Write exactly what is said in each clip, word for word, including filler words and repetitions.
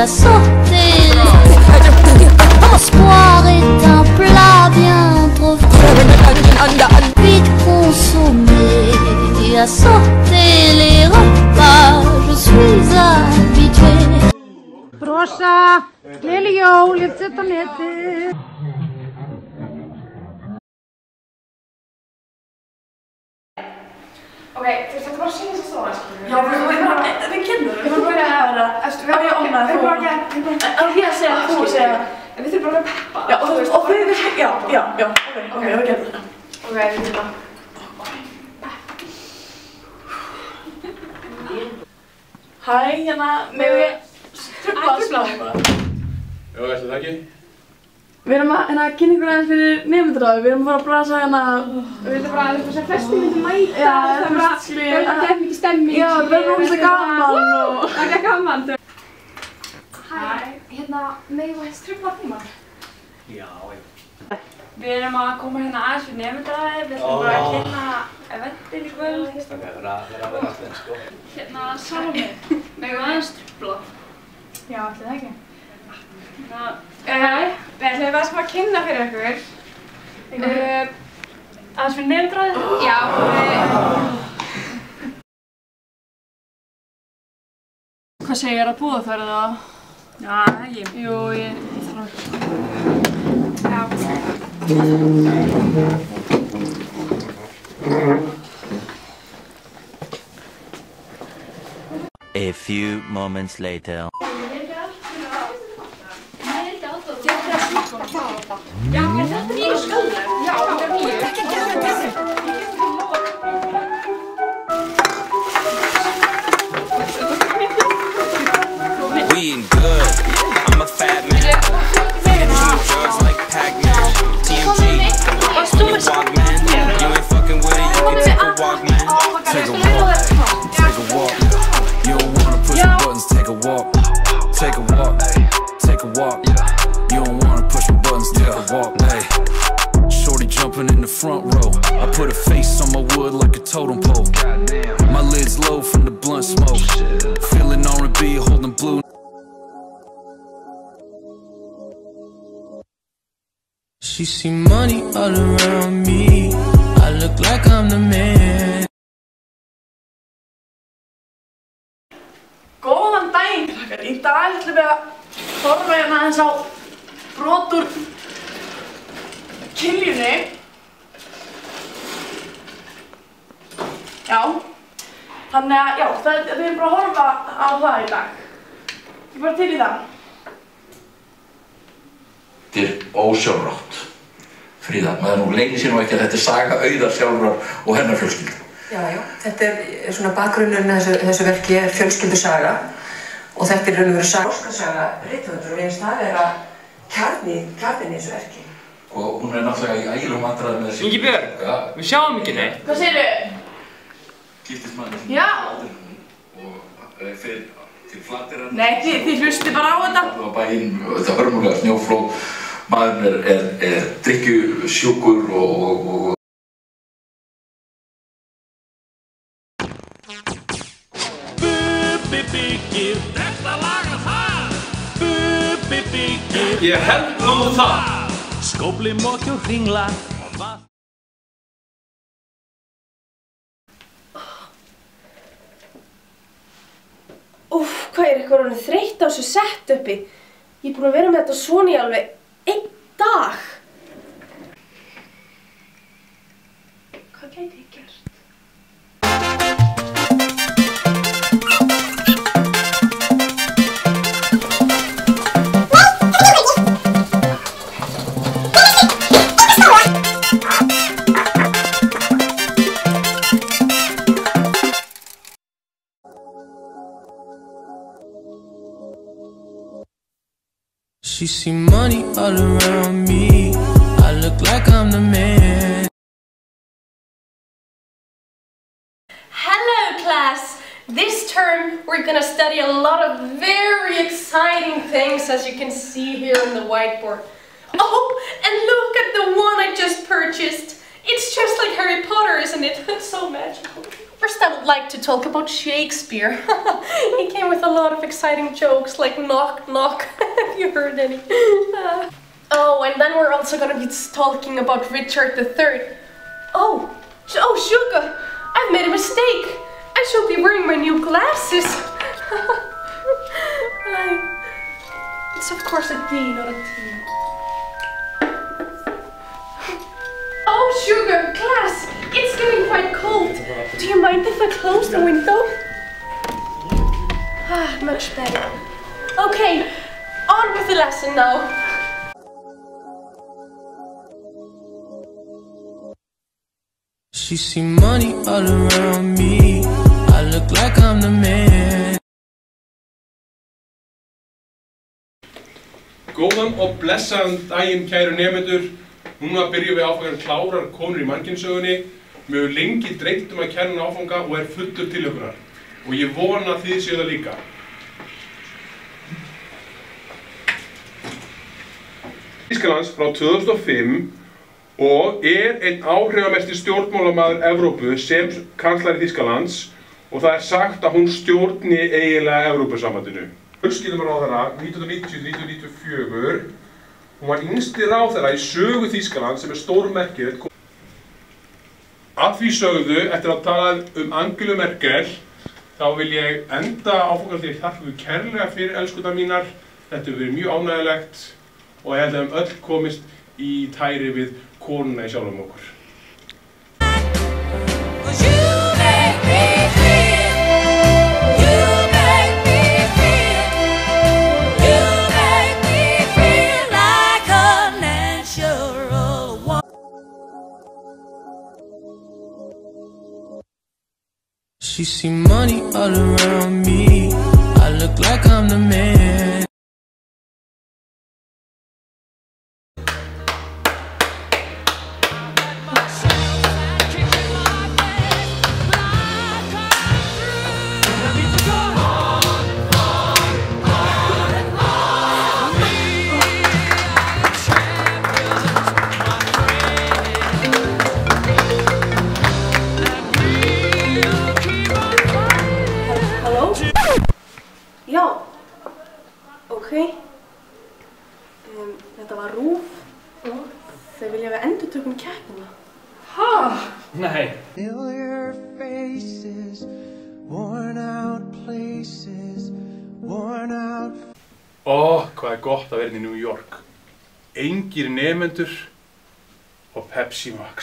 à sauter. L'espoir est un plat bien trop vite consommé. À sauter les repas, je suis habituée. Brosa, gleðileg jól, ég set á netið. Ok, þú veist, þetta bara að syngja svo stóra, skilur. Já, við erum bara, við kennum, við erum bara að hafa það. Við erum bara að opna það. Við erum bara að, við erum bara að ég að segja, þú að segja. En við þurfum bara að peppa. Já, og þú veist, og þau veist, já, já, já, ok, ok, við gerum þetta. Ok, við gerum það. Hæ, hérna, með við trubla að slá bara. Já, ætli það ekki? Við erum að, hérna, kynna ykkur aðeins fyrir nefndaráði. Við erum að fara að brasa hérna. Við viljum bara að það sem flestir myndi mæta. Já, það er bara, það er ekki mikið stemming. Já, það er bara gaman og... Það er gaman. Hæ, hérna, megum við að trubla tíma? Já, já. Við erum að koma hérna aðeins fyrir nefndaráði. Við ætlum bara að kynna eventin í kvöld. Það er að vera að vera alltaf, sko. Hérna, Salome, megum við aðeins trubla. Já, ætli það ekki. Hérna, Uh, við ætlum að smá kynna fyrir ykkur. Uh, aðeins fyrir nefndaráði? já, við... Hvað segir þér að búa þar eða? Já, ekki. Jú, ég þarf A few moments later. Já, er þetta nýju skólar? Já, þetta er nýju. Ekki gera þetta. We ain't good. I'm a fat man. Feeding me drugs like Pac-Man. T M G. You walk, man. You ain't fucking with it. You can take a walk, man. Take a walk. Take a walk. You don't wanna push the buttons. Take a walk. Take a walk. Take a walk. You don't wanna push the buttons. Take a walk. Hey. Shorty jumping in the front row. I put a face on my wood like a totem pole. My lid's low from the blunt smoke. Feeling R and B, holding blue. She see money all around me. I look like I'm the man. Góðan daginn, krakkar. Í dag ætlum við að horfa hérna aðeins á brot úr Kiljunni. Já. Þannig að, já, það, við erum bara að horfa á það í dag. Ég er bara til í það. Þetta er ósjálfrátt. Fríða, maður nú leynir sér nú ekki að þetta er saga Auðar sjálfrar og hennar fjölskyldu. Já, já. Þetta er svona bakgrunnurinn þessu, þessu verki er fjölskyldusaga og þetta er raun og veru saga. Óskasaga rithöfundur og einst það er að kjarni, kjarnin í þessu verki. Og hún er náttúrulega í ægilegum vandræðum með þessi... Ingibjörg, ja. Við sjáum ekki neitt. Hvað segirðu? Giftist maður Já. og fyrir til Flateyrar. Nei, þið, þið hlusti bara á þetta. Það var bæinn, þetta hörmulega snjóflóð. Maðurinn er, er, er drykkjusjúkur og, og, og Bubbi byggir, þetta laga það. Bubbi byggir, Ég held nú það. skófli, mokki og hringla. Úff, hvað er eitthvað orðin þreytt á þessu setupi? Ég er búin að vera með þetta svona í alveg einn dag. Hvað gæti ég gert? She see money all around me. I look like I'm the man. Hello class! This term we're gonna study a lot of very exciting things, as you can see here on the whiteboard. Oh, and look at the one I just purchased. It's just like Harry Potter, isn't it? It's so magical. First, I would like to talk about Shakespeare. He came with a lot of exciting jokes, like knock, knock. Have you heard any? Uh, oh, and then we're also gonna be talking about Richard the Third. Oh, oh, sugar! I've made a mistake. I should be wearing my new glasses. I, it's of course a D, not a T. Oh, sugar, class! It's getting quite cold. Do you mind if I close the window? Ah, much better. Okay, on with the lesson now. She see money all around me. I look like I'm the man. Góðan og blessaðan daginn, kæru nemendur. Núna byrjum við áfangan klárar konur í mannkynssögunni. Mér hefur lengi dreymt um að kenna áfanga og er fullur tilhlökkunar. Og ég vona að þið séu það líka. Þýskalands frá tvö þúsund og fimm og er einn áhrifamesti stjórnmálamaður Evrópu sem kanslari Þýskalands og það er sagt að hún stjórni eiginlega Evrópusambandinu. Fjölskyldumálaráðherra nítján hundruð níutíu til nítján hundruð níutíu og fjögur. Hún var yngsti ráðherra í sögu Þýskalands sem er stórmerkilegt. Að því sögðu, eftir að tala um Angelu Merkel, þá vil ég enda áfangan því að þakka ykkur kærlega fyrir elskurnar mínar. Þetta hefur verið mjög ánægjulegt og ég held að við höfum öll komist í tæri við konuna í sjálfum okkur. She see money all around me. I look like I'm the man. Já, ok. Um, þetta var RÚV og þau vilja við endurtökum keppnina. Ha? Nei. Familiar faces, worn out places, worn out. Ó, hvað er gott að vera í New York. Engir nemendur og Pepsi Max.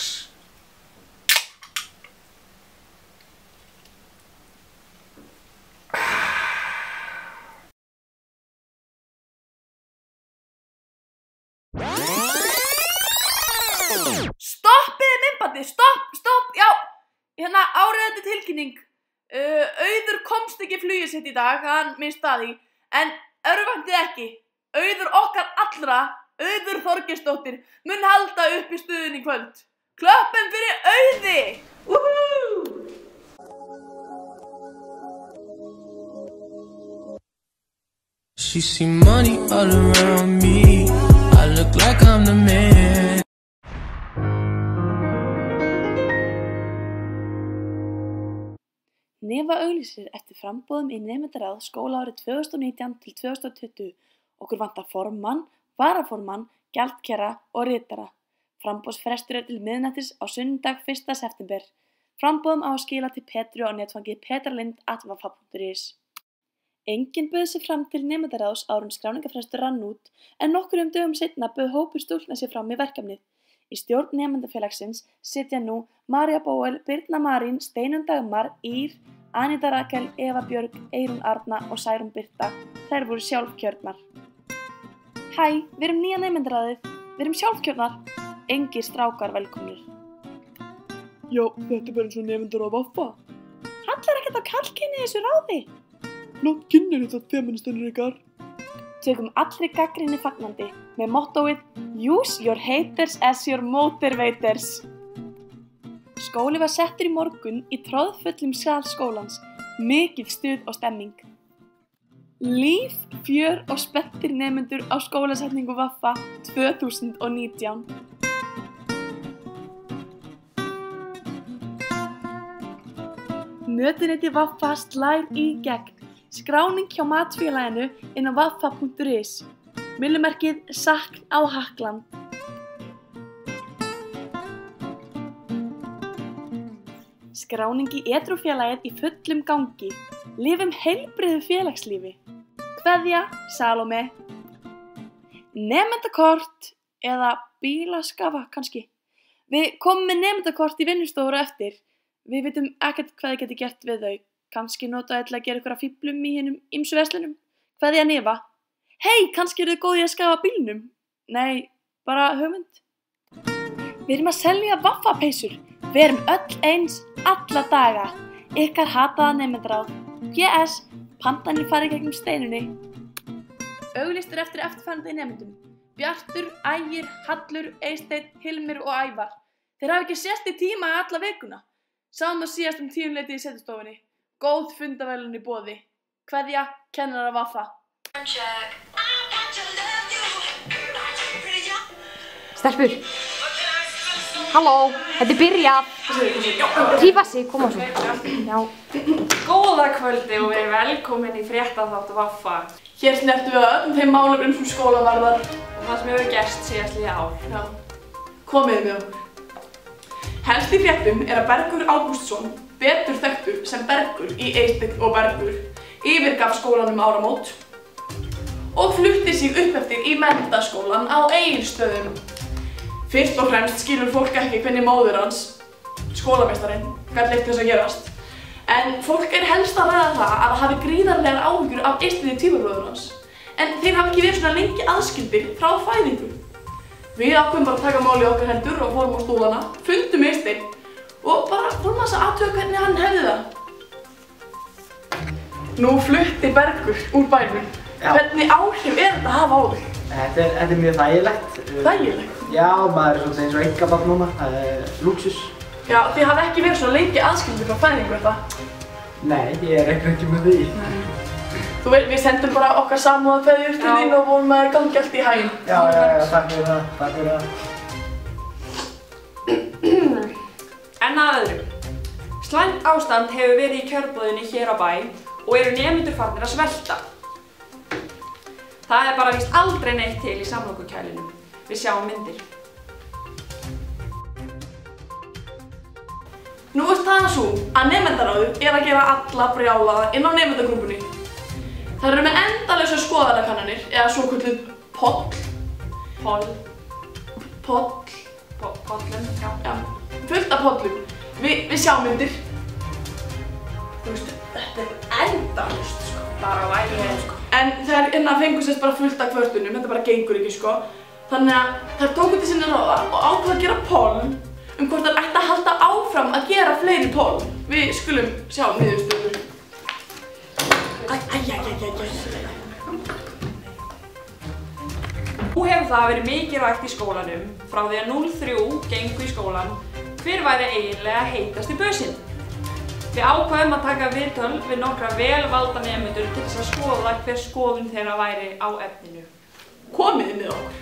Stoppið myndbandið, stopp, stopp, já, hérna áriðandi tilkynning. Uh, Auður komst ekki flugið sitt í dag, hann minnst að því, en örvænti ekki. Auður okkar allra, Auður Þorgeirsdóttir, mun halda upp í stuðin í kvöld. Klöppum fyrir Auði! Woohoo! She see money all around me. I look like I'm the man. Nefa auglýsir eftir framboðum í nemendaráð skólaárið tvö þúsund og nítján til tvö þúsund og tuttugu. Okkur vantar formann, varaformann, gjaldkera og ritara. Framboðsfrestur er til miðnættis á sunnudag fyrsta september. Framboðum á að skila til Petru á netfangið petralind at vaffa punktur is. Enginn bauð sig fram til nemendaráðs áður en skráningafrestur rann út, en nokkurum dögum seinna bauð hópur stúlkna sig fram í verkefnið. Í stjórn nemendafélagsins sitja nú María Bóel, Birna Marín, Steinunn Dagmar, Ír, Aníta Rakel, Eva Björg, Eyrún Arna og Særún Birta. Þær voru sjálfkjörnar. Hæ, við erum nýja nemendaráðið. Við erum sjálfkjörnar. Engir strákar velkomnir. Já, þetta er bara eins og nemendaráð vaffa. Hallar ekkert á karlkyni í þessu ráði. Flott kynir þetta feministannir ykkar. Tökum allri gagnrýni fagnandi með mottóið Use your haters as your motivators. Skóli var settur í morgun í troðfullum sal skólans, mikið stuð og stemming. Líf, fjör og spenntir nemendur á skólasetningu vaffa tvö þúsund og nítján. Mötuneyti Vaffa slær í gegn. Skráning hjá matfélaginu inn á vaffa punktur is. Myllumerkið Sakn á Hakkland. Skráning í Edrú-félagið í fullum gangi. Lifum heilbrigðu félagslífi. Kveðja, Salome. Nemendakort eða bílaskafa kannski. Við komum með nemendakort í vinnustofur eftir. Við vitum ekkert hvað þið geti gert við þau. Kannski nota þau til að gera ykkur að fíflum í hinum ýmsu verslunum. Kveðja Nifa. Hei, kannski eru þið góðir að skafa bílnum? Nei, bara hugmynd. Við erum að selja vaffapeysur. Við erum öll eins alla daga. Ykkar hataða nemendaráð. P S. Pantanir farið gegnum steinunni. Auglýstur eftir eftirfarandi nemendum. Bjartur, Ægir, Hallur, Eysteinn, Hilmir og Ævar. Þeir hafa ekki sést í tíma í alla vikuna. Sáum það síðast um tíuleiti í setustofunni. Góð fundaverðlun í boði. Kveðja, kennara Vaffa. Stelpur. Halló, þetta er byrjað. Rífa sig, koma svo. Já. Góða kvöldi og verið velkomin í fréttaþátt Vaffa. Hér snertum við öllum þeim málefnum sem skóla varðar. Og það sem hefur gerst síðastliðið ár. Já. Komið með okkur. Helst í fréttum er að Bergur Ágústsson, betur þekktur sem Bergur í Eysteinn og Bergur, yfirgaf skólanum áramót og flutti sig upp eftir í menntaskólan á Egilsstöðum. Fyrst og fremst skilur fólk ekki hvernig móðir hans, skólameistarinn, gat leyft þess að gerast. En fólk er helst að ræða það að það hafi gríðarlegar áhyggjur af Eysteini tvíburabróður hans. En þeir hafa ekki verið svona lengi aðskildir frá fæðingu. Við ákveðum bara að taka málið í okkar hendur og fórum á stúlana, fundum Eystein og bara fórum að athuga hvernig hann hefði það. Nú flutti Bergur úr bænum. Já. Hvernig áhrif er þetta að hafa á þig? Þetta er, þetta er mjög þægilegt. Þægilegt? Já, maður er svona eins og einkabarn núna, það er lúksus. Já, þið hafi ekki verið svona lengi aðskildir frá fæðingu, er það? Nei, ég er ekki með því. Nei. Þú veit, við sendum bara okkar samúðarkveðjur til þín og vonum að þér gangi allt í haginn. Já, já, já, takk fyrir það, takk fyrir það. En að öðru. Slæmt ástand hefur verið í kjörbúðinni hér á bæ og eru nemendur farnir að svelta. Það er bara víst aldrei neitt til í samlokukælinum. Við sjáum myndir. Nú er staðan svo að nemendaráðið er að gera alla brjálaða inn á nemendagrúpunni. Það eru með endalausar skoðanakannanir, eða svokölluð poll. Poll. Poll. Po pollum, já. Já, fullt af pollum. Vi, við sjáum myndir. Þú veist, þetta er endalaust, sko. Bara á æginu, sko. En þegar innan fengur sérst bara fullt af kvörtunum, þetta bara gengur ekki, sko. Þannig að þær tóku til sinni ráða og ákveða að gera poll um hvort þær ætti að halda áfram að gera fleiri poll. Við skulum sjá niðurstöður. Nú hefur það verið mikið rætt í skólanum frá því að núll þrjú gengu í skólan hver væri eiginlega heitasti businn. Við ákveðum að taka viðtöl við nokkra velvalda nemendur til þess að skoða hver skoðun þeirra væri á efninu. Komið með okkur.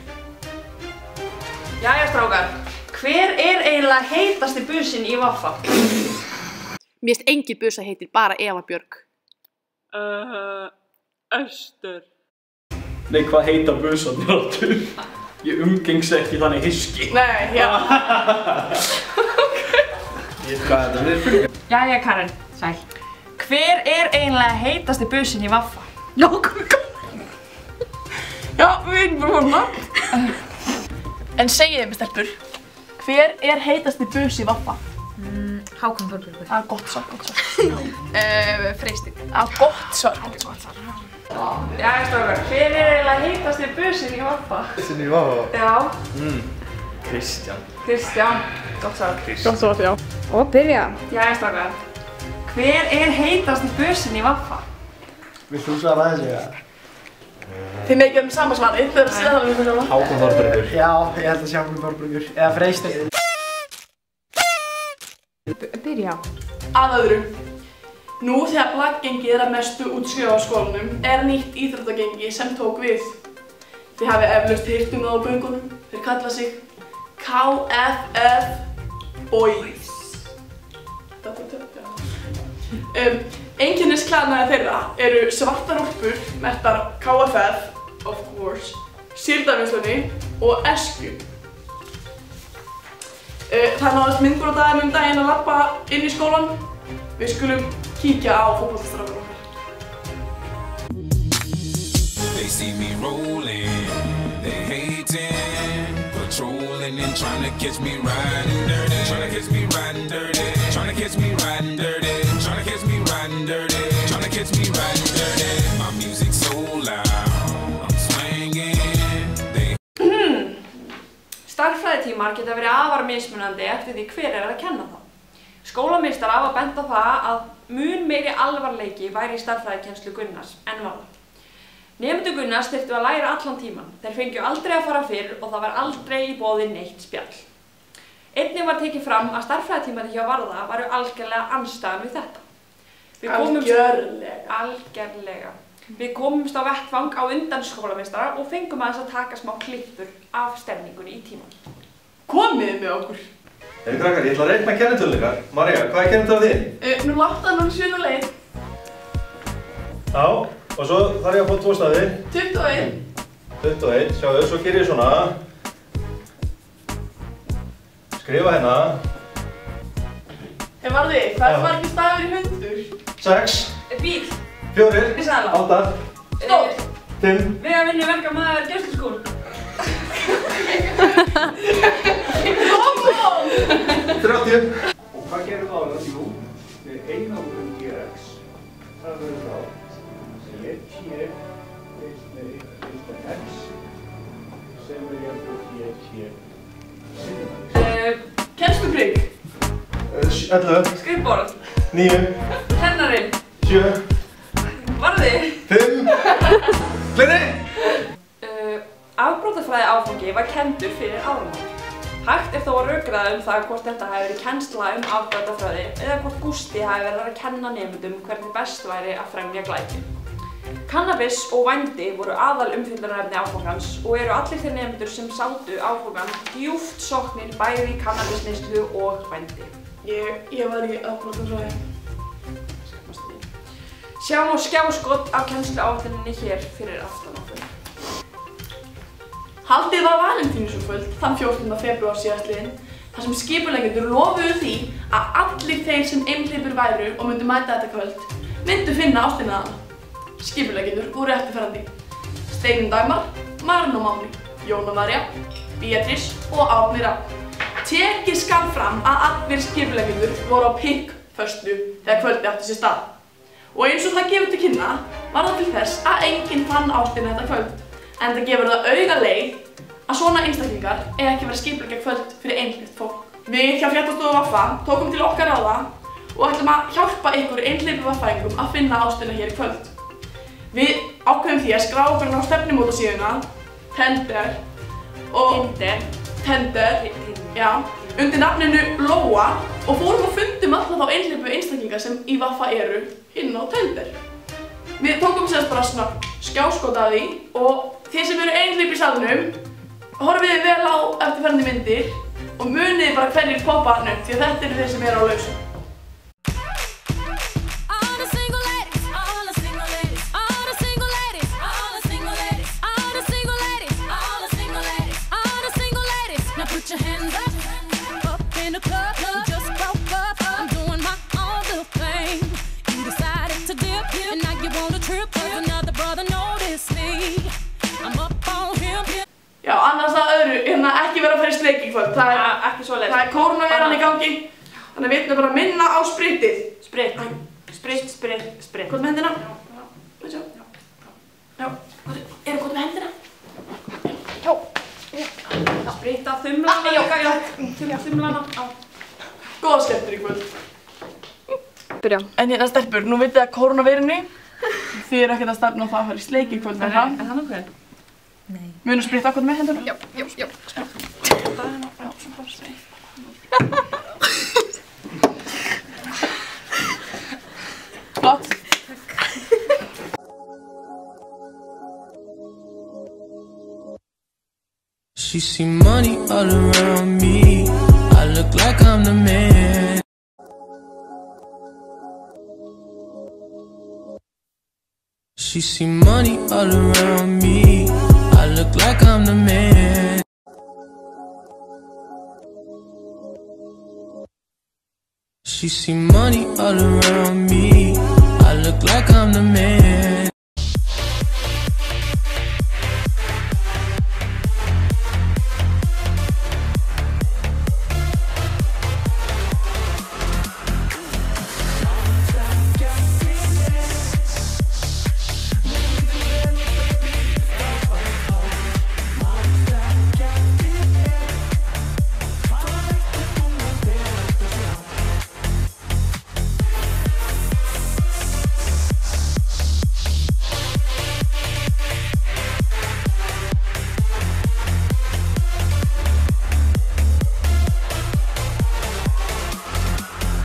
Jæja strákar, hver er eiginlega heitasti businn í Vaffa? Mér finnst engin busa heitir, bara Eva Björg. Uh, Öster. Nei, hvað heita busarnir áttur? Ég umgengs ekki þannig hyski. Nei, já. Ég veit hvað þetta er fyrir. Jæja Karen, sæl. Hver er eiginlega heitasti businn í Vaffa? Já, kom. Já, við erum bara hana. En segið þið mér stelpur, hver er heitasti bus í Vaffa? Mm, Hákon Þorbergur. Það er gott svar, gott svar. uh, Freysteinn. Það er gott svar, gott svar. Jæja strákar, hver er eiginlega heitasti businn í Vaffa? Businn í Vaffa? Já. Mm. Kristján. Kristján, gott svar. Gott svar, já. Og byrja. Jæja strákar, hver er heitasti businn í Vaffa? Vilt þú svara þessu, já? Þið megið um sama svari, þau eru að segja það um þetta sama. Hákon Þorbergur. Já, ég held að sjá Hákon Þorbergur. Eða Freysteinn. Byrja. Að öðru. Nú þegar blaggengið er að mestu útskrifa á skólanum er nýtt íþróttagengi sem tók við. Þið hafið eflaust heyrt um það á göngunum. Þeir kalla sig K F F Boys. Um, Einkennisklæðnaði þeirra eru svartar úlpur, merktar K F F, of course, Síldarvinnslunni og Eskju. Uh, það er náðast myndbrotað um daginn að labba inn í skólan. Við skulum kíkja á fótboltastrákar okkar. They see me rolling, they hating, patrolling and trying to catch me riding dirty, trying to catch me riding dirty, trying to catch me riding dirty, trying to catch me riding dirty, trying to catch me riding dirty. My music's so loud, I'm swinging. They Stærðfræðitímar geta verið afar mismunandi eftir því hver er að kenna þá. Skólameistarar hafa bent á það að mun meiri alvarleiki væri í stærðfræðikennslu Gunnars en varðar. Nemendur Gunnars þyrftu að læra allan tíman. Þeir fengju aldrei að fara fyrr og það var aldrei í boði neitt spjall. Einnig var tekið fram að stærðfræðitímarnir hjá Varða varu algjörlega andstæðan við þetta. Við Algjörlega. Algjörlega. Við komumst á vettvang á undan skólameistara og fengum aðeins að taka smá klippur af stemningunni í tíman. Komið með okkur. Hei krakkar, ég ætla að reikna kennitölu ykkar. María, hvað er kennitölu þín? Uh, nú láta hann sjöna leið. Já, og svo þarf ég að fá tvo staði. tuttugu og eitt. tuttugu og eitt, sjáðu, svo gerir ég svona. Skrifa hérna. Hei Varði, hvað er margir stafir í hundur? Sex. Bíl. Fjórir. Ísæla. Átta. Stór. Fimm. Við að vinna verka maður gersluskúl. þrjátíu. Og hvað gerum við á það? Jú, við einangrun G X. Það verður þá sem er T X sem er jafnvel T T. Kennsluprigg. ellefu. Skrifborð. níu. Kennarinn. sjö. Varði. fimm. Fleiri. Uh, Afbrotafræði áfangi var kenndur fyrir áramót. Hægt er þó að rökræða um það hvort þetta hafi verið kennsla um afbrotafræði eða hvort Gústi hafi verið að kenna nemendum hvernig best væri að fremja glæpi. Kannabis og vændi voru aðal umfjöllunarefni áfangans og eru allir þeir nemendur sem sátu áfangan djúpt sokknir bæði í kannabisneyslu og vændi. Ég, ég var í afbrotafræði. Sjáum á skjáskot af kennsluáætluninni hér fyrir aftan okkur. Haldið var Valentínusarkvöld þann fjórtánda febrúar síðastliðinn þar sem skipuleggjendur lofuðu því að allir þeir sem einhleypir væru og myndu mæta þetta kvöld myndu finna ástina hana. Skipuleggjendur voru eftirfarandi: Steinunn Dagmar, Marín og Máni, Jóna María, Beatrice og Árni Rafn. Tekið skal fram að allir skipuleggjendur voru á pikkföstu þegar kvöldi átti sér stað. Og eins og það gefur til kynna var það til þess að enginn fann ástina þetta kvöld. En það gefur það auga leið að svona einstaklingar eiga ekki verið skipuleggja kvöld fyrir einhleypt fólk. Við hjá Fréttastofu Vaffa tókum til okkar ráða og ætlum að hjálpa ykkur einhleypu vaffæðingum að finna ástina hér í kvöld. Við ákveðum því að skrá okkur á stefnumótasíðuna Tender og Tinder. Tender, já, undir nafninu Lóa og fórum og fundum alla þá einhleypu einstaklingar sem í Vaffa eru inn á Tender. Við tókum sérst bara svona skjáskot af því og þið sem eru einhleyp í salnum, horfið vel á eftirfarandi myndir og munið bara hverjir poppa hann upp því að þetta eru þeir sem eru á lausu. Já, annars að öðru, hérna ekki vera að fara í sleik í kvöld. Það er, ja, ekki svoleiðis. Það er kórónuveiran í gangi, þannig að við ætlum bara að minna á spritið. Sprit. Sprit, sprit, sprit. Gott með hendina. Já. Já. Já. Eru gott með hendina? Já. Já. Sprita þumlana. Já, já. Þumlana. Góða skemmtur í kvöld. Byrja. En hérna stelpur, nú vitið að kórónuveirunni, þið eru ekkert að stefna á það að fara í sleik í kvöld, er það? Er það nokkuð? Nei. Munum spritta okkur með hendunum? Já, já, já. Spritta hérna, já, svona bara sprita. Flott. She see money all around me. I look like I'm the man. She see money all around me. I look like I'm the man. She see money all around me. I look like I'm the man.